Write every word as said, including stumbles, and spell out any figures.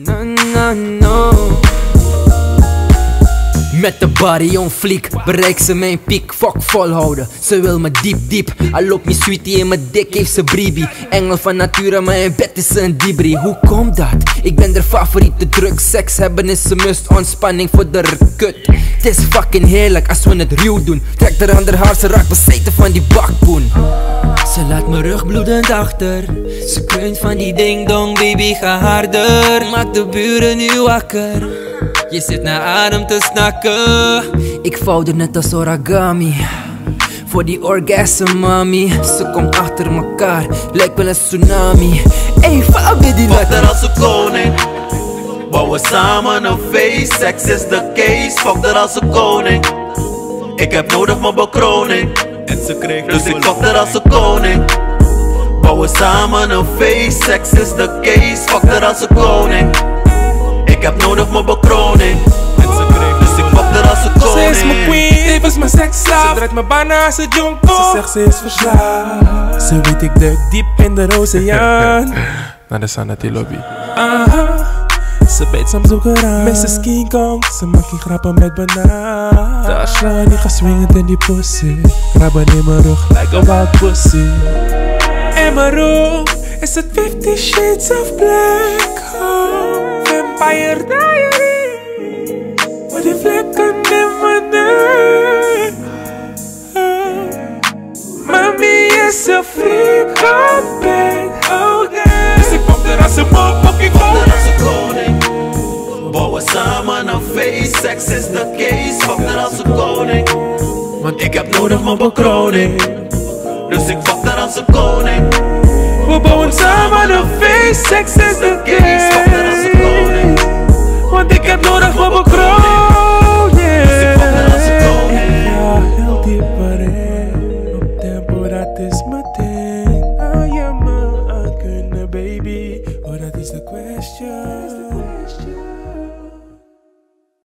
No, no, no. Met de body on fleek, bereik ze mijn piek, fuck volhouden. Ze wil me diep diep, al loopt mijn sweetie in mijn dik, heeft ze briebie. Engel van nature, maar in bed is ze een dibri. Hoe komt dat? Ik ben de favoriete drug, seks hebben is een must, ontspanning voor de kut. Het is fucking heerlijk als we het ruw doen. Trek er aan haar, ze raakt bezeten van die bakpoen. Ze laat me rug bloedend achter. Ze kreunt van die ding dong, baby ga harder. Maak de buren nu wakker. Je zit naar adem te snakken. Ik vouw er net als origami. Voor die orgasm mami. Ze komt achter elkaar, lijkt wel een tsunami. Ey, Fabi die Fuck er als een koning. Bouwen samen een feest, seks is de case. Fuck er als een koning. Ik heb nodig mijn bekroning. En ze kreeg dus ik fuck er als een koning. Bouwen samen een feest, seks is de case. Fuck er als een koning. Ik heb nodig mijn bekroning. En ze kreeg dus ik fuck er als een koning. Ze is mijn queen, tevens mijn seksslaaf. Ze draait mijn bana als een jonko. Ze zegt ze is verslaafd. Ze weet ik duik diep in de oceaan. Naar de Sanity lobby. Aha. Ze bijt soms ook eraan. missus King Kong, ze maakt geen grappen met banaan. De slaan die gaat swingend in die pussy. Krabben in mijn rug, like a wild pussy. In mijn room is het fifty shades of black. Oh, Vampire Diary. Maar die vlekken in mijn nek. Oh. Mami is een freak op bed. Oh yeah. Dus ik pop er als een mop, pop ik Fuck er als een koning. Bouwen samen een feest, seks is de case. Fuck er als een koning. Want ik heb nodig mijn bekroning. Dus ik fuck er als een koning. We bouwen samen een feest, seks is de case. Fuck er als een koning. Want ik heb nodig mijn bekroning. Dus ik fuck er als een koning. Ja, heel diep erin. Op tempo, dat is mijn